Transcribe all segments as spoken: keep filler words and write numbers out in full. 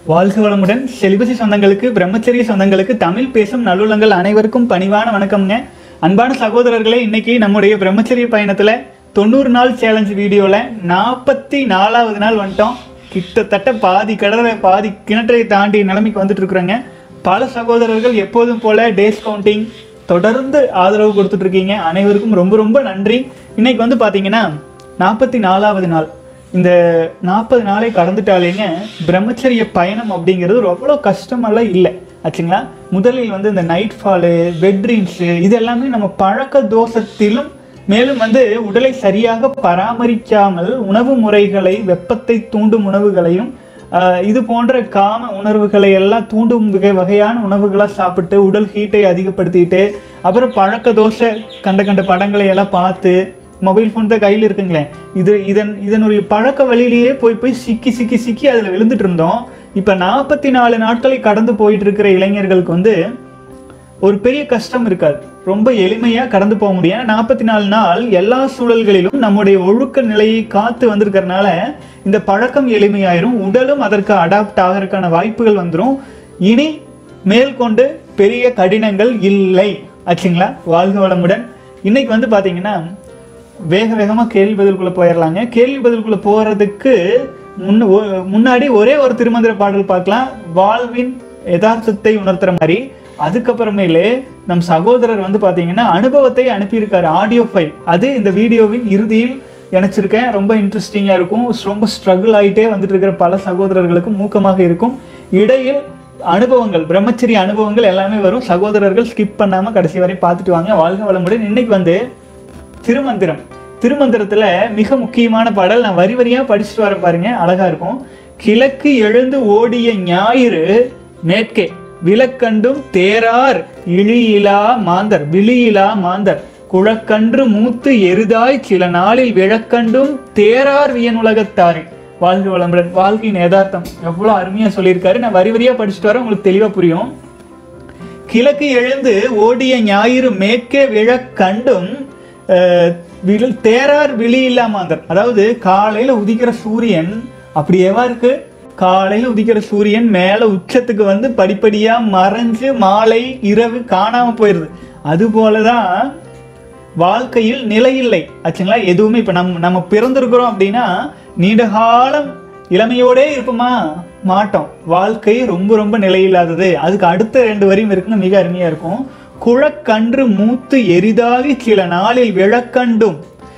வாழ்க வளமுடன். செலிபசி சொந்தங்களுக்கு, பிரம்மச்சரிய சொந்தங்களுக்கு, தமிழ் பேசும் நல்லுள்ளங்கள் அனைவருக்கும் பணிவான வணக்கம்ங்க. அன்பான சகோதரர்களே, இன்னைக்கு நம்முடைய பிரம்மச்சரிய பயணத்தில் தொண்ணூறு நாள் சேலஞ்ச் வீடியோவில் நாற்பத்தி நாலாவது நாள் வந்துட்டோம். கிட்டத்தட்ட பாதி கடலை பாதி கிணற்றை தாண்டி நிலைமைக்கு வந்துட்டு இருக்கிறோங்க. பல சகோதரர்கள் எப்போதும் போல டேஸ் கவுண்டிங் தொடர்ந்து ஆதரவு கொடுத்துட்டு இருக்கீங்க. அனைவருக்கும் ரொம்ப ரொம்ப நன்றி. இன்னைக்கு வந்து பார்த்தீங்கன்னா நாற்பத்தி நாலாவது நாள். இந்த நாற்பது நாளை கடந்துட்டாலேங்க பிரம்மச்சரிய பயணம் அப்படிங்கிறது அவ்வளோ கஷ்டமெல்லாம் இல்லை ஆச்சுங்களா. முதலில் வந்து இந்த நைட் ஃபாலு, பெட் ட்ரீம்ஸு இது எல்லாமே நம்ம பழக்க தோஷத்திலும் மேலும் வந்து உடலை சரியாக பராமரிக்காமல் உணவு முறைகளை, வெப்பத்தை தூண்டும் உணவுகளையும் இது போன்ற காம உணர்வுகளை எல்லாம் தூண்டும் வகை வகையான உணவுகளாக சாப்பிட்டு உடல் ஹீட்டை அதிகப்படுத்திட்டு அப்புறம் பழக்க தோசை கண்ட கண்ட படங்களை எல்லாம் பார்த்து மொபைல் ஃபோன் தான் கையில் இருக்குங்களே, இது இதன் இதனுடைய பழக்க வழியிலேயே போய் போய் சிக்கி சிக்கி சிக்கி அதில் விழுந்துட்டு இருந்தோம். இப்போ நாற்பத்தி நாலு நாட்களை கடந்து போயிட்டு இருக்கிற இளைஞர்களுக்கு வந்து ஒரு பெரிய கஷ்டம் இருக்காது, ரொம்ப எளிமையாக கடந்து போக முடியும். நாற்பத்தி நாலு நாள் எல்லா சூழல்களிலும் நம்முடைய ஒழுக்க நிலையை காத்து வந்திருக்கிறதுனால இந்த பழக்கம் எளிமையாயிரும், உடலும் அதற்கு அடாப்ட் ஆகிறதுக்கான வாய்ப்புகள் வந்துடும். இனி மேற்கொண்டு பெரிய கடினங்கள் இல்லை ஆச்சுங்களா. வாழ்க வளமுடன். இன்னைக்கு வந்து பார்த்தீங்கன்னா வேக வேகமாக கேள்வி பதிலுக்குள்ளே போயிடலாங்க. கேள்வி பதிலுக்குள்ளே போகிறதுக்கு முன்ன முன்னாடி ஒரே ஒரு திருமந்திர பாடல் பார்க்கலாம், வாழ்வின் யதார்த்தத்தை உணர்த்துற மாதிரி. அதுக்கப்புறமேலே நம் சகோதரர் வந்து பார்த்தீங்கன்னா அனுபவத்தை அனுப்பியிருக்காரு, ஆடியோ ஃபைல். அது இந்த வீடியோவின் இறுதியில் இணைச்சிருக்கேன். ரொம்ப இன்ட்ரெஸ்டிங்காக இருக்கும். ரொம்ப ஸ்ட்ரகிள் ஆகிட்டே வந்துட்டு இருக்கிற பல சகோதரர்களுக்கும் ஊக்கமாக இருக்கும். இடையில் அனுபவங்கள், பிரம்மச்சரிய அனுபவங்கள் எல்லாமே வரும். சகோதரர்கள் ஸ்கிப் பண்ணாமல் கடைசி வரை பார்த்துட்டு வாங்க. வாழ்க வளமுடன். இன்னைக்கு வந்து திருமந்திரம். திருமந்திரத்துல மிக முக்கியமான பாடல். நான் வரி வரியா படிச்சுட்டு வர பாருங்க, அழகா இருக்கும். கிழக்கு எழுந்து ஓடிய ஞாயிறு மேற்கே விளக்கண்டும் தேரார் இழியிலா மாந்தர் விழியிலா மாந்தர் குழக்கன்று மூத்து எருதாய் சில நாளில் விளக்கண்டும் தேரார் வியன் உலகத்தாரே. வாழ்க வளமுடன். வாழ்க்கையின் யதார்த்தம் எவ்வளவு அருமையா சொல்லியிருக்காரு. நான் வரி வரியா படிச்சுட்டு வர உங்களுக்கு தெளிவா புரியும். கிழக்கு எழுந்து ஓடிய ஞாயிறு மேற்கே விளக்கண்டும் தேரார் விழி இல்லாமாந்தர். அதாவது காலையில உதிக்கிற சூரியன் அப்படியேவா இருக்கு, காலையில உதிக்கிற சூரியன் மேல உச்சத்துக்கு வந்து படிப்படியா மறைஞ்சு மாலை இரவு காணாம போயிருது. அது போலதான் வாழ்க்கையில் நிலை இல்லை ஆச்சுங்களா. எதுவுமே இப்ப நம் நம்ம பிறந்திருக்கிறோம் அப்படின்னா நீண்ட காலம் இளமையோடே இருப்போமா, மாட்டோம். வாழ்க்கை ரொம்ப ரொம்ப நிலையில்லாதது. அதுக்கு அடுத்த ரெண்டு வரியும் இருக்குன்னு மிக அருமையா இருக்கும். குழக்கன்று மூத்து எரிதாகி சில நாளில் விளக்கண்டும்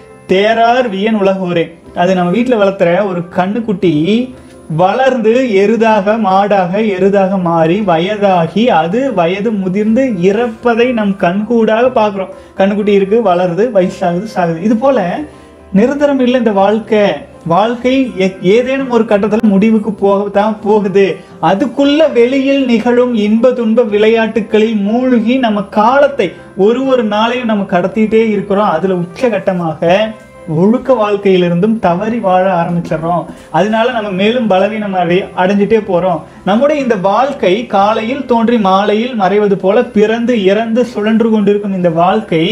தேரார் வியன் உலகோரே. அது நம்ம வீட்டில் வளர்த்துற ஒரு கண்ணுக்குட்டி வளர்ந்து எருதாக, மாடாக எருதாக மாறி வயதாகி அது வயது முதிர்ந்து இறப்பதை நம் கண்கூடாக பார்க்குறோம். கண்ணுக்குட்டி இருக்கு, வளருது, வயசாகுது, சாகுது. இது போல நிரந்தரம் இல்லை இந்த வாழ்க்கை. வாழ்க்கை ஏதேனும் ஒரு கட்டத்தில் முடிவுக்கு போகத்தான் போகுது. அதுக்குள்ள வெளியில் நிகழும் இன்ப துன்ப விளையாட்டுகளில் மூழ்கி நம்ம காலத்தை ஒரு ஒரு நாளையும் நம்ம கடத்திட்டே இருக்கிறோம். அதுல உச்சகட்டமாக ஒழுக்க வாழ்க்கையிலிருந்தும் தவறி வாழ ஆரம்பிச்சிடறோம். அதனால நம்ம மேலும் பலவீனம் அடை அடைஞ்சிட்டே போறோம். நம்முடைய இந்த வாழ்க்கை காலையில் தோன்றி மாலையில் மறைவது போல பிறந்து இறந்து சுழன்று கொண்டிருக்கும் இந்த வாழ்க்கை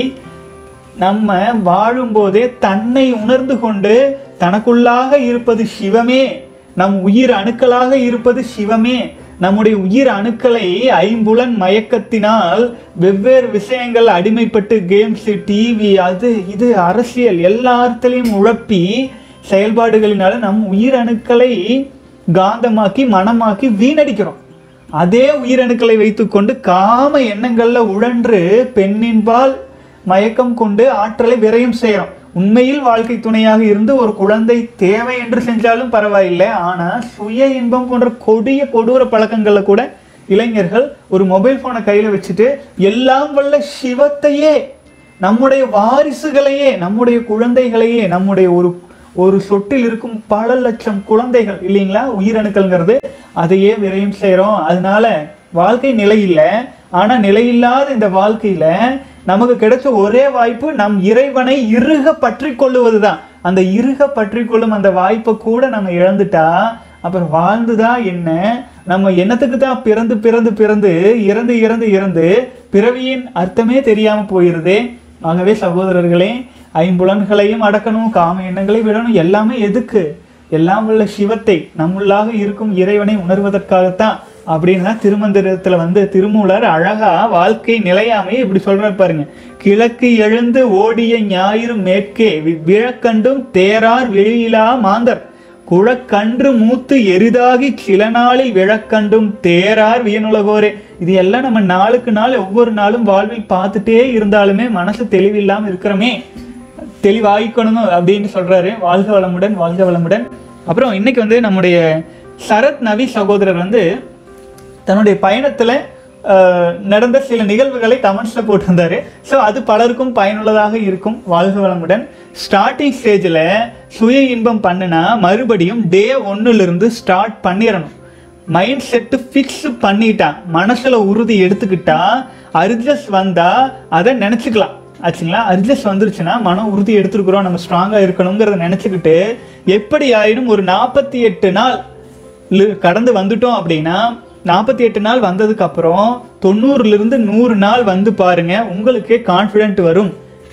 நம்ம வாழும் போதே தன்னை உணர்ந்து கொண்டு தனக்குள்ளாக இருப்பது சிவமே, நம் உயிர் அணுக்களாக இருப்பது சிவமே. நம்முடைய உயிர் அணுக்களை ஐம்புலன் மயக்கத்தினால் வெவ்வேறு விஷயங்கள் அடிமைப்பட்டு கேம்ஸ், டிவி, அது இது அரசியல் எல்லாத்திலையும் உழப்பி செயல்பாடுகளினால நம் உயிர் அணுக்களை காந்தமாக்கி மனமாக்கி வீணடிக்கிறோம். அதே உயிரணுக்களை வைத்துக்கொண்டு காம எண்ணங்கள்ல உழன்று பெண்ணின்பால் மயக்கம் கொண்டு ஆற்றலை விரயம் செய்யறோம். உண்மையில் வாழ்க்கை துணையாக இருந்து ஒரு குழந்தை தேவை என்று செஞ்சாலும் பரவாயில்லை. ஆனா சுய இன்பம் போன்ற கொடிய கொடூர பழக்கங்கள்ல கூட இளைஞர்கள் ஒரு மொபைல் போனை கையில வச்சுட்டு எல்லாம் வல்ல சிவத்தையே, நம்முடைய வாரிசுகளையே, நம்முடைய குழந்தைகளையே, நம்முடைய ஒரு ஒரு சொட்டில் இருக்கும் பல லட்சம் குழந்தைகள் இல்லைங்களா உயிரணுக்கள்ங்கிறது, அதையே விரயம் செய்யறோம். அதனால வாழ்க்கை நிலை இல்லை. ஆனா நிலையில்லாத இந்த வாழ்க்கையில நமக்கு கிடைச்ச ஒரே வாய்ப்பு நம் இறைவனை இறுக பற்றி கொள்ளுவதுதான். அந்த இறுக பற்றி கொள்ளும் அந்த வாய்ப்பை கூட நம்ம இழந்துட்டா அப்புறம் வாழ்ந்துதான் என்ன, நம்ம என்னத்துக்கு தான் பிறந்து பிறந்து பிறந்து இறந்து இறந்து இறந்து பிறவியின் அர்த்தமே தெரியாம போயிருதே. ஆகவே சகோதரர்களே, ஐம்புலன்களையும் அடக்கணும், காம எண்ணங்களை விடணும். எல்லாமே எதுக்கு? எல்லாம் உள்ள சிவத்தை நம்முள்ளாக இருக்கும் இறைவனை உணர்வதற்காகத்தான் அப்படின்னு தான் திருமந்திரத்துல வந்து திருமூலர் அழகா வாழ்க்கை நிலையாமையை இப்படி சொல்றாரு பாருங்க. கிழக்கு எழுந்து ஓடிய ஞாயிறு மேற்கே விழக்கண்டும் தேரார் வெளியிலா மாந்தர் குழக்கன்று மூத்து எரிதாகி சில நாளில் விழக்கண்டும் தேரார் வியனுலகோரே. இது எல்லாம் நம்ம நாளுக்கு நாள் ஒவ்வொரு நாளும் வாழ்வில் பார்த்துட்டே இருந்தாலுமே மனசு தெளிவில்லாம இருக்கிறோமே, தெளிவாகிக்கணும் அப்படின்னு சொல்றாரு. வாழ்க வளமுடன், வாழ்க வளமுடன். அப்புறம் இன்னைக்கு வந்து நம்முடைய சரத் நவி சகோதரர் வந்து தன்னுடைய பயணத்துல நடந்த சில நிகழ்வுகளை கமெண்ட்ஸ்ல போட்டிருந்தாரு. ஸோ அது பலருக்கும் பயனுள்ளதாக இருக்கும். வாழ்க வளமுடன். ஸ்டார்டிங் ஸ்டேஜில் சுய இன்பம் பண்ணுனா மறுபடியும் டே ஒன்னுல இருந்து ஸ்டார்ட் பண்ணிடணும். மைண்ட் செட்டு ஃபிக்ஸ் பண்ணிட்டா, மனசுல உறுதி எடுத்துக்கிட்டா, அர்ஜஸ் வந்தா அதை நினைச்சுக்கலாம் ஆச்சுங்களா. அர்ஜஸ் வந்துருச்சுன்னா மனம் உறுதி எடுத்துருக்குறோம், நம்ம ஸ்ட்ராங்கா இருக்கணுங்கிறத நினைச்சுக்கிட்டு எப்படி ஆயிடும் ஒரு நாற்பத்தி எட்டு நாள் கடந்து வந்துட்டோம் அப்படின்னா, நாற்பத்தி எட்டு நாள் வந்ததுக்கு அப்புறம் தொண்ணூறுல இருந்து நூறு நாள் வந்து பாருங்க, உங்களுக்கே கான்ஃபிடென்ட் வரும்.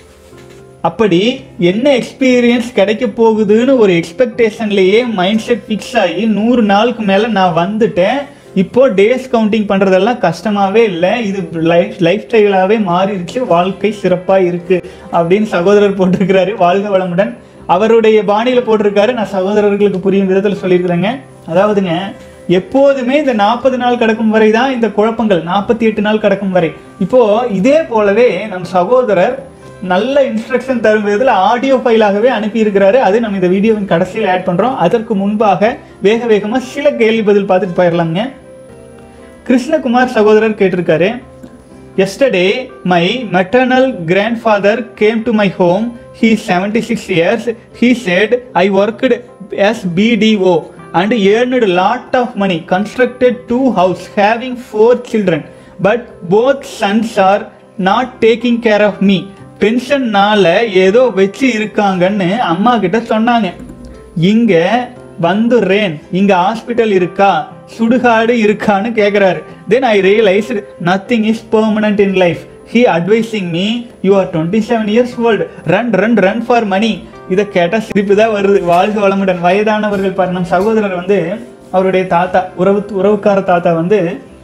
அப்படி என்ன எக்ஸ்பீரியன்ஸ் கிடைக்க போகுதுன்னு ஒரு எக்ஸ்பெக்டேஷன்லயே மைண்ட் செட் ஃபிக்ஸ் ஆகி நூறு நாளுக்கு மேல நான் வந்துட்டேன், இப்போ டேஸ் கவுண்டிங் பண்றதெல்லாம் கஷ்டமாவே இல்லை, இது லைஃப் லைஃப் ஸ்டைலாவே மாறிடுச்சு, வாழ்க்கை சிறப்பா இருக்கு அப்படின்னு சகோதரர் போட்டிருக்கிறாரு. வாழ்க வளமுடன். அவருடைய பாணியில போட்டிருக்காரு, நான் சகோதரர்களுக்கு புரியும் விதத்தில் சொல்லியிருக்கிறேங்க. அதாவதுங்க, எப்போதுமே இந்த நாற்பது நாள் கிடக்கும் வரை தான் இந்த குழப்பங்கள், நாற்பத்தி எட்டு நாள் கிடக்கும் வரை. இப்போ இதே போலவே நம் சகோதரர் நல்ல இன்ஸ்ட்ரக்ஷன் தரும் விதத்தில் ஆடியோ ஃபைலாகவே அனுப்பி இருக்கிறாரு. அது நம்ம இந்த வீடியோவின் கடைசியில் ஆட் பண்றோம். அதற்கு முன்பாக வேக வேகமா சில கேள்வி பதில் பார்த்துட்டு போயிடலாங்க. கிருஷ்ணகுமார் சகோதரர் கேட்டிருக்காரு, yesterday my maternal grandfather came to my home. He is seventy-six years. He said I worked as B D O and earned a lot of money, constructed two houses, having four children, but both sons are not taking care of me. பென்ஷன்னால ஏதோ வச்சு இருக்காங்கன்னு அம்மா கிட்ட சொன்னாங்க. இங்க வந்துடுறேன், இங்க hospital இருக்கா, சுடுகாடு இருக்கான்னு கேட்கிறாரு. Then I realized nothing is permanent in life. He advising me, you are twenty-seven years old, run run run for money. இதை கேட்டா சிரிப்பு தான் வருது. வாழ்க வளமுடன். வயதானவர்கள் பாரு, நம் சகோதரர் வந்து அவருடைய தாத்தா, உறவு உறவுக்கார தாத்தா வந்து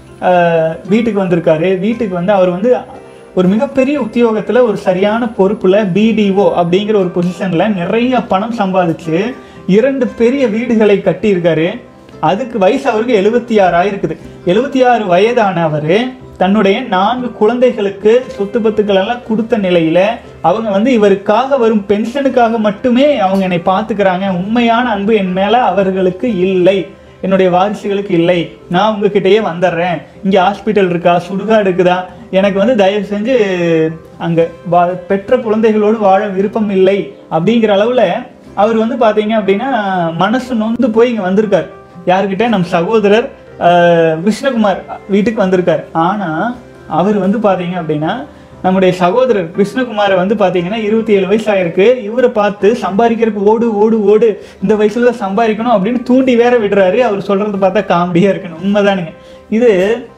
வீட்டுக்கு வந்திருக்காரு. வீட்டுக்கு வந்து அவர் வந்து ஒரு மிகப்பெரிய உத்தியோகத்துல ஒரு சரியான பொறுப்புல பிடிஓ அப்படிங்கிற ஒரு பொசிஷன்ல நிறைய பணம் சம்பாதிச்சு இரண்டு பெரிய வீடுகளை கட்டி இருக்காரு. அதுக்கு வயசு அவருக்கு எழுபத்தி ஆறு ஆயிருக்குது. எழுபத்தி ஆறு வயதான அவரு தன்னுடைய நான்கு குழந்தைகளுக்கு சொத்து பத்துக்கள் எல்லாம் கொடுத்த நிலையில அவங்க வந்து இவருக்காக வரும் பென்ஷனுக்காக மட்டுமே அவங்க என்னை பார்த்துக்கிறாங்க, உண்மையான அன்பு என் மேல அவர்களுக்கு இல்லை, என்னுடைய வாரிசுகளுக்கு இல்லை, நான் உங்ககிட்டயே வந்துடுறேன், இங்க ஹாஸ்பிட்டல் இருக்கா, சுடுகாடு இருக்குதா, எனக்கு வந்து தயவு செஞ்சு அங்க பெற்ற குழந்தைகளோடு வாழ விருப்பம் இல்லை அப்படிங்கிற அளவுல அவர் வந்து பாத்தீங்க அப்படின்னா மனசு நொந்து போய் இங்க வந்திருக்காரு. யாருக்கிட்ட? நம் சகோதரர் கிருஷ்ணகுமார் வீட்டுக்கு வந்திருக்காரு. ஆனா அவர் வந்து பாத்தீங்க அப்படின்னா நம்முடைய சகோதரர் கிருஷ்ணகுமாரை வந்து பாத்தீங்கன்னா இருபத்தி ஏழு வயசு ஆயிருக்கு. இவரை பார்த்து சம்பாதிக்கிறதுக்கு ஓடு ஓடு ஓடு, இந்த வயசுல சம்பாதிக்கணும் அப்படின்னு தூண்டி வேற விடுறாரு. அவர் சொல்றது பார்த்தா காமெடியா இருக்கணும். உண்மைதானுங்க. இது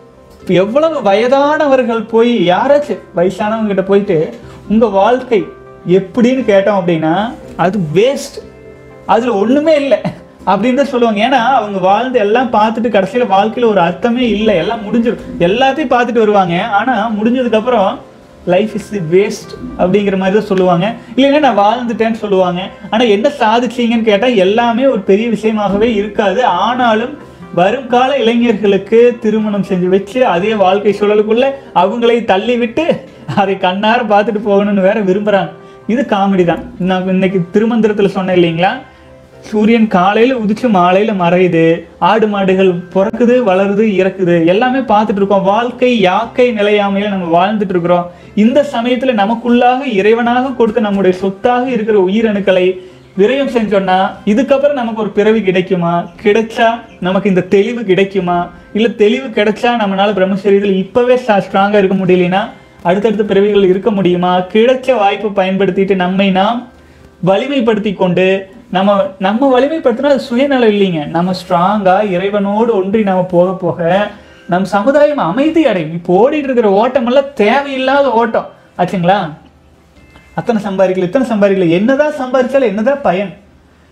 எவ்வளவு வயதானவர்கள் போய் யாராச்சும் வயசானவங்க கிட்ட போயிட்டு உங்க வாழ்க்கை எப்படின்னு கேட்டோம் அப்படின்னா அது வேஸ்ட், அதுல ஒண்ணுமே இல்லை அப்படின்னு தான் சொல்லுவாங்க. ஏன்னா அவங்க வாழ்ந்து எல்லாம் பார்த்துட்டு கடைசியில வாழ்க்கையில ஒரு அர்த்தமே இல்லை, எல்லாம் முடிஞ்சிடும், எல்லாத்தையும் பார்த்துட்டு வருவாங்க. ஆனா முடிஞ்சதுக்கு அப்புறம் லைஃப் இஸ் வேஸ்ட் அப்படிங்கிற மாதிரி தான் சொல்லுவாங்க. இல்லைன்னா நான் வாழ்ந்துட்டேன்னு சொல்லுவாங்க. ஆனா என்ன சாதிச்சீங்கன்னு கேட்டா எல்லாமே ஒரு பெரிய விஷயமாகவே இருக்காது. ஆனாலும் வருங்கால இளைஞர்களுக்கு திருமணம் செஞ்சு வச்சு அதே வாழ்க்கை சூழலுக்குள்ள அவங்களை தள்ளி விட்டு அதை கண்ணார பார்த்துட்டு போகணும்னு வேற விரும்புறாங்க. இது காமெடி தான். நான் இன்னைக்கு திருமந்திரத்துல சொன்னேன் இல்லைங்களா, சூரியன் காலையில உதிச்சு மாலையில மறையுது, ஆடு மாடுகள் பிறக்குது, வளருது, இறக்குது, எல்லாமே பார்த்துட்டு இருக்கோம். வாழ்க்கை யாக்கை நிலையாமையில நம்ம வாழ்ந்துட்டு இருக்கிறோம். இந்த சமயத்துல நமக்குள்ளாக இறைவனாக கொடுத்த நம்முடைய சொத்தாக இருக்கிற உயிரணுக்களை விரயம் செஞ்சோம்னா இதுக்கப்புறம் நமக்கு ஒரு பிறவி கிடைக்குமா? கிடைச்சா நமக்கு இந்த தெளிவு கிடைக்குமா? இல்ல தெளிவு கிடைச்சா நம்மளால பிரம்மச்சரியத்தில் இப்பவே ஸ்ட்ராங்கா இருக்க முடியலன்னா அடுத்தடுத்த பிறவிகள் இருக்க முடியுமா? கிடைச்ச வாய்ப்பை பயன்படுத்திட்டு நம்மை நாம் வலிமைப்படுத்தி கொண்டு நம்ம நம்ம வலிமைப்படுத்தினா அது சுயநலம் இல்லைங்க. நம்ம ஸ்ட்ராங்கா இறைவனோடு ஒன்றி நம்ம போக போக நம் சமுதாயம் அமைதி அடையும். இப்போ ஓடிட்டு இருக்கிற ஓட்டம் எல்லாம் தேவையில்லாத ஓட்டம் ஆச்சுங்களா. அத்தனை சம்பாதிக்கல, இத்தனை சம்பாதிக்கல, என்னதான் சம்பாதிச்சாலும் என்னதான் பயன்?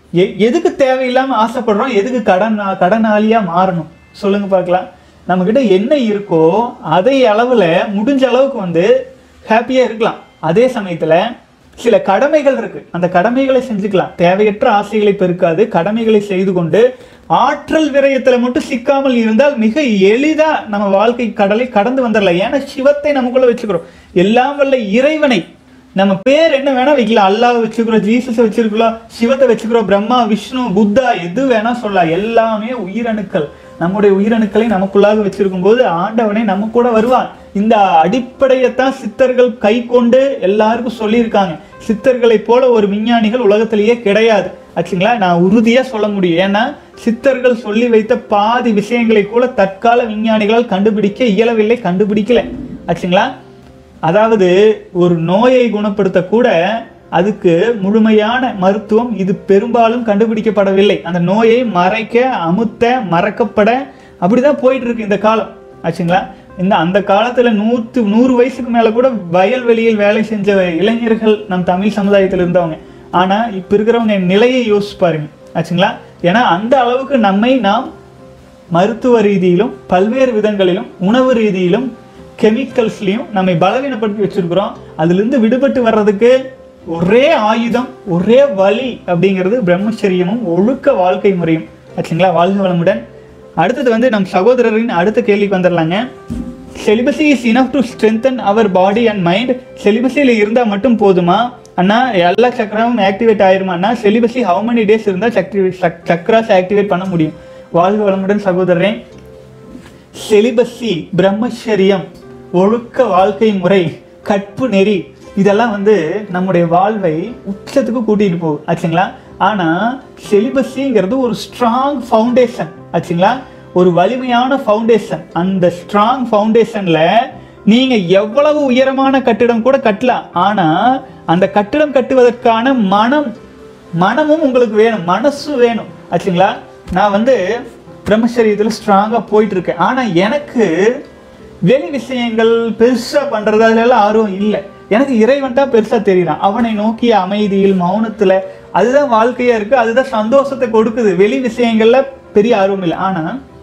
எ எதுக்கு தேவையில்லாமல் ஆசைப்படுறோம், எதுக்கு கடன் கடனாளியாக மாறணும் சொல்லுங்க பார்க்கலாம். நம்மக்கிட்ட என்ன இருக்கோ அதே அளவில் முடிஞ்ச அளவுக்கு வந்து ஹாப்பியாக இருக்கலாம். அதே சமயத்தில் சில கடமைகள் இருக்கு, அந்த கடமைகளை செஞ்சுக்கலாம். தேவையற்ற ஆசைகளை பெருக்காது கடமைகளை செய்து கொண்டு ஆற்றல் விரயத்தில் மட்டும் சிக்காமல் இருந்தால் மிக எளிதா நம்ம வாழ்க்கை கடலை கடந்து வந்துடலாம். ஏன்னா சிவத்தை நமக்குள்ள வச்சுக்கிறோம். எல்லாம் வல்ல இறைவனை நம்ம பேர் என்ன வேணா வைக்கலாம். அல்லாஹ் வச்சுக்கிறோம், ஜீசஸ் வச்சிருக்கலாம், சிவத்தை வச்சுக்கிறோம், பிரம்மா விஷ்ணு புத்தா எது வேணா சொல்லலாம். எல்லாமே உயிரணுக்கள். நம்முடைய உயிரணுக்களை நமக்குள்ளாக வச்சிருக்கும் போது ஆண்டவனை நம்ம கூட வருவான். இந்த அடிப்படையத்தான் சித்தர்கள் கை கொண்டு எல்லாருக்கும் சொல்லியிருக்காங்க. சித்தர்களை போல ஒரு விஞ்ஞானிகள் உலகத்திலேயே கிடையாது ஆச்சுங்களா. நான் உறுதியா சொல்ல முடியும். ஏன்னா சித்தர்கள் சொல்லி வைத்த பாதி விஷயங்களை கூட தற்கால விஞ்ஞானிகளால் கண்டுபிடிக்க இயலவில்லை, கண்டுபிடிக்கல ஆச்சுங்களா. அதாவது ஒரு நோயை குணப்படுத்த கூட அதுக்கு முழுமையான மருத்துவம் இது பெரும்பாலும் கண்டுபிடிக்கப்படவில்லை. அந்த நோயை மறைக்க அமுத்த மறக்கப்பட அப்படிதான் போயிட்டு இருக்கு இந்த காலம் ஆச்சுங்களா. இந்த அந்த காலத்துல நூற்று நூறு வயசுக்கு மேல கூட வயல்வெளியில் வேலை செஞ்ச இளைஞர்கள் நம் தமிழ் சமுதாயத்தில் இருந்தவங்க. ஆனா இப்ப இருக்கிறவங்க நிலையை யோசிச்சு பாருங்க ஆச்சுங்களா. ஏன்னா அந்த அளவுக்கு நம்மை நாம் மருத்துவ ரீதியிலும் பல்வேறு விதங்களிலும் உணவு ரீதியிலும் கெமிக்கல்ஸ்லையும் நம்மை பலவீனப்படுத்தி வச்சிருக்கிறோம். அதுல இருந்து விடுபட்டு வர்றதுக்கு ஒரே ஆயுதம் ஒரே வழி அப்படிங்கிறது பிரம்மச்சரியமும் ஒழுக்க வாழ்க்கை முறையும் ஆச்சுங்களா. வாழ்க வளமுடன். அடுத்தது வந்து நம் சகோதரரின் அடுத்த கேள்விக்கு வந்துடலாங்க. Celibacy is enough to strengthen our body and mind. செலிபஸியில் இருந்தால் மட்டும் போதுமா அண்ணா? எல்லா சக்கரமும் ஆக்டிவேட் ஆயிருமா அண்ணா? செலிபஸி ஹவு மெனி டேஸ் இருந்தால் சக்கராஸ் ஆக்டிவேட் பண்ண முடியும்? வாழ்க வளமுடன் சகோதரரே. செலிபஸி பிரம்மச்சரியம் ஒழுக்க வாழ்க்கை முறை கற்பு நெறி இதெல்லாம் வந்து நம்முடைய வாழ்வை உச்சத்துக்கு கூட்டிட்டு போகுது ஆச்சுங்களா. ஆனா செலிபஸிங்கிறது ஒரு ஸ்ட்ராங் ஃபவுண்டேஷன் ஆச்சுங்களா, ஒரு வலிமையான ஃபவுண்டேஷன். அந்த ஸ்ட்ராங் ஃபவுண்டேஷன்ல நீங்க எவ்வளவு உயரமான கட்டிடம் கூட கட்டலாம். ஆனா அந்த கட்டிடம் கட்டுவதற்கான மனம் மனமும் உங்களுக்கு வேணும், மனசு வேணும் ஆச்சுங்களா. நான் வந்து பிரம்மச்சரியத்தில் ஸ்ட்ராங்கா போயிட்டு இருக்கேன். ஆனா எனக்கு வெளி விஷயங்கள் பெருசா பண்றது அதெல்லாம் ஆர்வம் இல்லை. எனக்கு இறைவன் தான் பெருசா தெரியறான். அவனை நோக்கிய அமைதியில் மௌனத்துல அதுதான் வாழ்க்கையா இருக்கு, அதுதான் சந்தோஷத்தை கொடுக்குது. வெளி விஷயங்கள்ல பெரிய ஆர்வம் இல்லை. ஆனா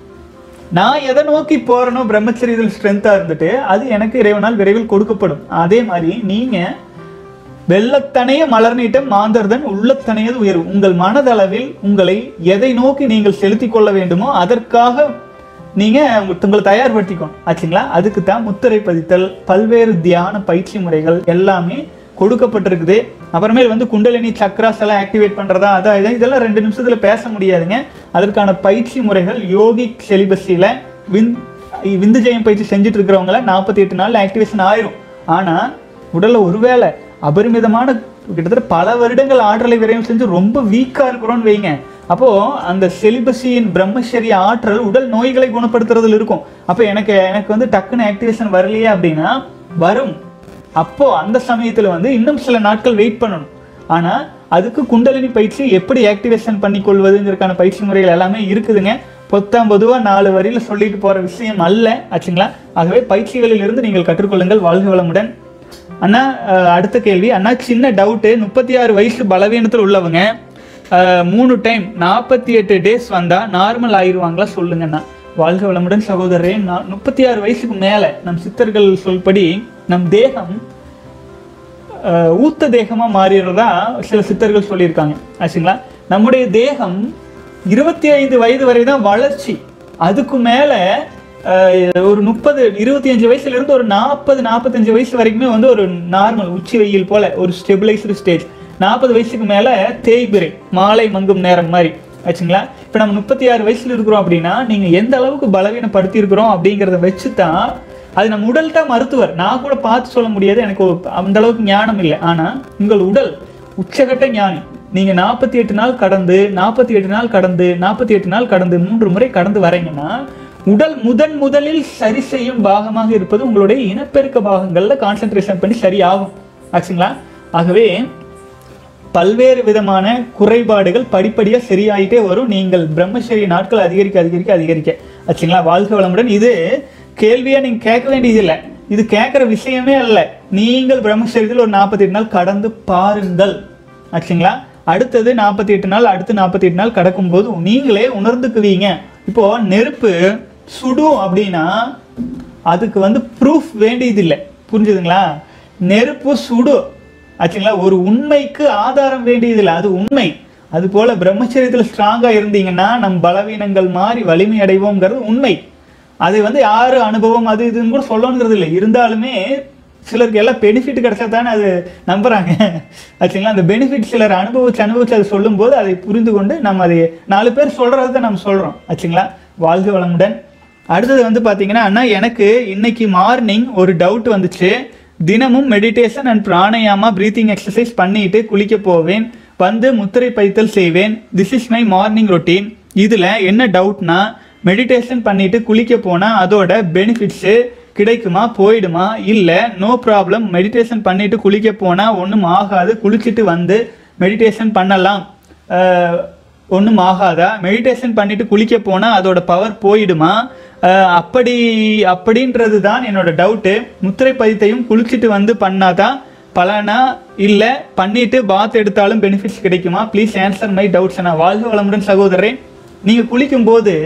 நான் எதை நோக்கி போறேனோ பிரம்மச்சரியத்தில் ஸ்ட்ரென்த்தா இருந்துட்டு அது எனக்கு இறைவனால் விரைவில் கொடுக்கப்படும். அதே மாதிரி நீங்க வெள்ளத்தனைய மலர்நீட்டம் மாந்தர்தன் உள்ளத்தனையது உயர்வு. உங்கள் மனதளவில் உங்களை எதை நோக்கி நீங்கள் செலுத்தி கொள்ள வேண்டுமோ அதற்காக நீங்க உங்களை தயார்படுத்திக்கணும் ஆச்சுங்களா. அதுக்கு தான் முத்திரை பதித்தல், பல்வேறு தியான பயிற்சி முறைகள் எல்லாமே கொடுக்கப்பட்டிருக்குது. அப்புறமேல் வந்து குண்டலினி சக்ராஸ் எல்லாம் ஆக்டிவேட் பண்றதா அதான் இதெல்லாம் ரெண்டு நிமிஷத்துல பேச முடியாதுங்க. அதற்கான பயிற்சி முறைகள் யோகிக் செலிபஸில விந் விந்து ஜெயம் பயிற்சி செஞ்சுட்டு இருக்கிறவங்கள நாற்பத்தி எட்டு நாள் ஆக்டிவேஷன் ஆயிரும். ஆனா உடல்ல ஒருவேளை அபரிமிதமான கிட்டத்தட்ட பல வருடங்கள் ஆற்றலை விரைவு செஞ்சு ரொம்ப வீக்கா இருக்கிறோம்னு வைங்க, அப்போ அந்த செலிபஸியின் பிரம்மச்சரிய ஆற்றல் உடல் நோய்களை குணப்படுத்துறதுல இருக்கும். அப்போ எனக்கு எனக்கு வந்து டக்குன்னு ஆக்டிவேஷன் வரலையே அப்படின்னா வரும். அப்போ அந்த சமயத்துல வந்து இன்னும் சில நாட்கள் வெயிட் பண்ணணும். ஆனா அதுக்கு குண்டலினி பயிற்சி எப்படி ஆக்டிவேஷன் பண்ணி கொள்வதுங்கிறதுக்கான பயிற்சி முறைகள் எல்லாமே இருக்குதுங்க. பொத்தாம் பொதுவா நாலு வரியில சொல்லிட்டு போற விஷயம் அல்ல ஆச்சுங்களா. ஆகவே பயிற்சிகளில் இருந்து நீங்கள் கற்றுக்கொள்ளுங்கள். வாழ்க வளமுடன். அண்ணா அடுத்த கேள்வி. அண்ணா சின்ன டவுட்டு, முப்பத்தி ஆறு வயசு பலவீனத்தில் உள்ளவங்க மூணு டைம் நாற்பத்தி எட்டு டேஸ் வந்தா நார்மல் ஆயிடுவாங்களா சொல்லுங்கண்ணா. வாழ்க வளமுடன் சகோதரரே. நான் முப்பத்தி ஆறு வயசுக்கு மேல நம் சித்தர்கள் சொல்படி நம் தேகம் ஊத்த தேகமா மாறிடுறதா சில சித்தர்கள் சொல்லியிருக்காங்க ஆச்சுங்களா. நம்முடைய தேகம் இருபத்தி ஐந்து வயது வரை தான் வளர்ச்சி. அதுக்கு மேல ஒரு முப்பது இருபத்தி அஞ்சு வயசுல இருந்து ஒரு நாற்பது நாற்பத்தஞ்சு வயசு வரைக்குமே வந்து ஒரு நார்மல் உச்சி வெயில் போல ஒரு ஸ்டெபிளைஸ்டு ஸ்டேஜ். நாற்பது வயசுக்கு மேல தேய்பிரை மாலை மங்கும் நேரம் மாதிரி ஆச்சுங்களா. இப்ப நம்ம முப்பத்தி ஆறு வயசுல இருக்கிறோம் அப்படின்னா நீங்க எந்த அளவுக்கு பலவீனப்படுத்தி இருக்கிறோம் அப்படிங்கிறத வச்சுதான் அது நம்ம உடல் தான் மருத்துவர். நான் கூட பார்த்து சொல்ல முடியாது, எனக்கு அந்த அளவுக்கு ஞானம் இல்லை. ஆனா உங்கள் உடல் உச்சகட்ட ஞானி. நீங்க நாற்பத்தி எட்டு நாள் கடந்து நாற்பத்தி எட்டு நாள் கடந்து நாற்பத்தி எட்டு நாள் கடந்து மூன்று முறை கடந்து வரீங்கன்னா உடல் முதன் முதலில் சரி செய்யும் பாகமாக இருப்பது உங்களுடைய இனப்பெருக்க பாகங்கள்ல கான்சென்ட்ரேஷன் பண்ணி சரியாகும் ஆச்சுங்களா. ஆகவே பல்வேறு விதமான குறைபாடுகள் படிப்படியா சரியாயிட்டே வரும். நீங்கள் பிரம்மச்சரிய நாட்கள் அதிகரிக்க அதிகரிக்க அதிகரிக்க ஆச்சுங்களா. வாழ்க வளமுடன். இது கேள்வியா நீங்க கேட்க வேண்டியது இல்லை, இது கேட்கிற விஷயமே அல்ல. நீங்கள் பிரம்மச்சரியத்தில் ஒரு நாற்பத்தி எட்டு நாள் கடந்து பாருங்கள் ஆச்சுங்களா. அடுத்தது நாற்பத்தி எட்டு நாள், அடுத்து நாற்பத்தி எட்டு நாள் கடக்கும்போது நீங்களே உணர்ந்துக்குவீங்க. இப்போ நெருப்பு சுடும் அப்படின்னா அதுக்கு வந்து ப்ரூஃப் வேண்டியதில்லை, புரிஞ்சுதுங்களா? நெருப்பு சுடும் ஆச்சுங்களா, ஒரு உண்மைக்கு ஆதாரம் வேண்டியதில்லை, அது உண்மை. அது போல பிரம்மச்சரியத்தில் ஸ்ட்ராங்கா இருந்தீங்கன்னா நம் பலவீனங்கள் மாறி வலிமை அடைவோங்கிறது உண்மை. அது வந்து யாரு அனுபவம் அது இதுன்னு கூட சொல்லணுங்கிறது இல்லை. இருந்தாலுமே சிலருக்கு எல்லாம் பெனிஃபிட் கிடைச்சா தானே அது நம்புறாங்க ஆச்சுங்களா. அந்த பெனிஃபிட் சிலர் அனுபவிச்சு அனுபவிச்சு அதை சொல்லும் போது அதை புரிந்து கொண்டு நம்ம அதை நாலு பேர் சொல்றதை நம்ம சொல்றோம் ஆச்சுங்களா. வாழ்க வளமுடன். அடுத்தது வந்து பார்த்தீங்கன்னா, அண்ணா எனக்கு இன்னைக்கு மார்னிங் ஒரு டவுட் வந்துச்சு. தினமும் meditation and pranayama breathing exercise பண்ணிட்டு குளிக்க போவேன், வந்து முத்திரை பைத்தல் செய்வேன். This is my morning routine. இதில் என்ன டவுட்னா, மெடிடேஷன் பண்ணிட்டு குளிக்க போனால் அதோட பெனிஃபிட்ஸு கிடைக்குமா, போயிடுமா? இல்லை நோ ப்ராப்ளம், மெடிடேஷன் பண்ணிட்டு குளிக்க போனால் ஒன்றும் ஆகாது, குளிச்சுட்டு வந்து மெடிடேஷன் பண்ணலாம், ஒன்றும் ஆகாதா? மெடிடேஷன் பண்ணிட்டு குளிக்க போனால் அதோட பவர் போயிடுமா? அப்படி அப்படின்றது தான் என்னோட டவுட்டு. முத்திரை பதித்தையும் குளிச்சுட்டு வந்து பண்ணாதான் பலனா, இல்லை பண்ணிட்டு பாத் எடுத்தாலும் பெனிஃபிட்ஸ் கிடைக்குமா? Please answer my doubts. நான் வாழ்க வளமுடன் சகோதரரே. நீங்கள் குளிக்கும்போது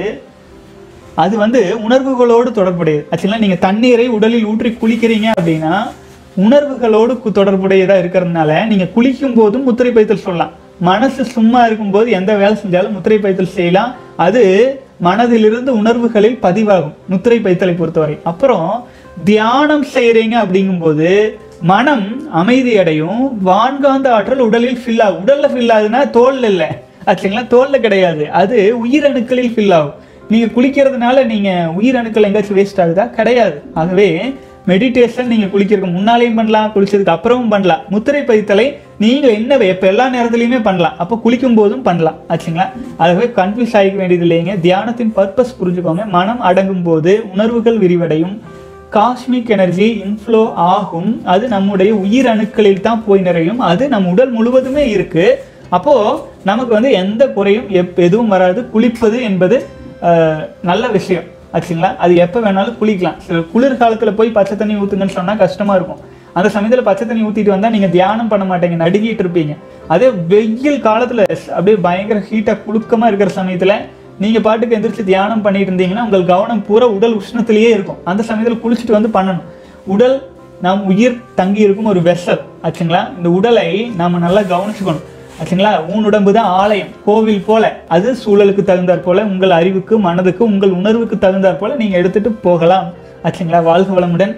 அது வந்து உணர்வுகளோடு தொடர்புடையது ஆக்சுவலாக. நீங்கள் தண்ணீரை உடலில் ஊற்றி குளிக்கிறீங்க அப்படின்னா உணர்வுகளோடு தொடர்புடையதாக இருக்கிறதுனால நீங்கள் குளிக்கும் போதும் முத்திரை பைத்தல் சொல்லலாம். மனசு சும்மா இருக்கும்போது எந்த வேலை செஞ்சாலும் முத்திரை பைத்தல் செய்யலாம். அது மனதிலிருந்து உணர்வுகளில் பதிவாகும் முத்திரை பைத்தலை பொறுத்தவரை. அப்புறம் தியானம் செய்கிறீங்க அப்படிங்கும்போது மனம் அமைதி அடையும், வான்காந்த ஆற்றல் உடலில் ஃபில் ஆகும். உடலில் ஃபில் ஆகுதுன்னா தோல் இல்லை ஆச்சுங்களா, தோலில் கிடையாது, அது உயிரணுக்களில் ஃபில் ஆகும். நீங்கள் குளிக்கிறதுனால நீங்கள் உயிரணுக்கள் எங்கேயாச்சும் வேஸ்ட் ஆகுதா? கிடையாது. ஆகவே மெடிடேஷன் நீங்கள் குளிக்கிறதுக்கு முன்னாலேயும் பண்ணலாம், குளிச்சதுக்கு அப்புறமும் பண்ணலாம். முத்திரை பதித்தலை நீங்கள் என்ன எப்போ எல்லா நேரத்துலையுமே பண்ணலாம், அப்போ குளிக்கும் போதும் பண்ணலாம் ஆச்சுங்களா. ஆகவே கன்ஃபியூஸ் ஆகிக்க வேண்டியது இல்லைங்க. தியானத்தின் பர்பஸ் புரிஞ்சுக்கோங்க. மனம் அடங்கும் போது உணர்வுகள் விரிவடையும், காஸ்மிக் எனர்ஜி இன்ஃப்ளோ ஆகும், அது நம்முடைய உயிரணுக்களில் தான் போய் நிறையும், அது நம் உடல் முழுவதுமே இருக்கு. அப்போ நமக்கு வந்து எந்த குறையும் எப் எதுவும் வராது. குளிப்பது என்பது நல்ல விஷயம் ஆச்சுங்களா. அது எப்போ வேணாலும் குளிக்கலாம். சில குளிர்காலத்தில் போய் பச்சை தண்ணி ஊற்றுங்கன்னு சொன்னால் கஷ்டமாக இருக்கும். அந்த சமயத்தில் பச்சை தண்ணி ஊற்றிட்டு வந்தால் நீங்கள் தியானம் பண்ண மாட்டீங்க, நடுங்கிட்டு இருப்பீங்க. அதே வெயில் காலத்தில் அப்படியே பயங்கர ஹீட்டாக குளுக்கமாக இருக்கிற சமயத்தில் நீங்கள் பாட்டுக்கு எந்திரிச்சு தியானம் பண்ணிட்டு இருந்தீங்கன்னா உங்கள் கவனம் பூரா உடல் உஷ்ணத்திலேயே இருக்கும். அந்த சமயத்தில் குளிச்சுட்டு வந்து பண்ணணும். உடல் நாம் உயிர் தங்கி இருக்கும் ஒரு வெசல் ஆச்சுங்களா. இந்த உடலை நாம் நல்லா கவனிச்சுக்கணும் ஆச்சுங்களா. ஊனுடம்பு தான் ஆலயம், கோவில் போல. அது சூழலுக்கு தகுந்தாற் போல, உங்கள் அறிவுக்கு மனதுக்கு உங்கள் உணர்வுக்கு தகுந்தாற் போல நீங்கள் எடுத்துட்டு போகலாம் ஆச்சுங்களா. வாழ்க வளமுடன்.